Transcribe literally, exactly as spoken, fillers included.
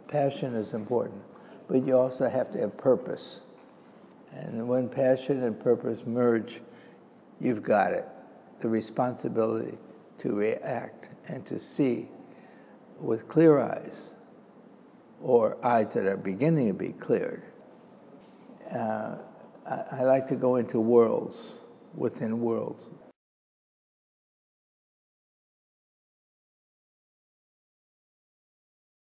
Passion is important, but you also have to have purpose. And when passion and purpose merge, you've got it. The responsibility to react and to see with clear eyes, or eyes that are beginning to be cleared. Uh, I, I like to go into worlds, within worlds.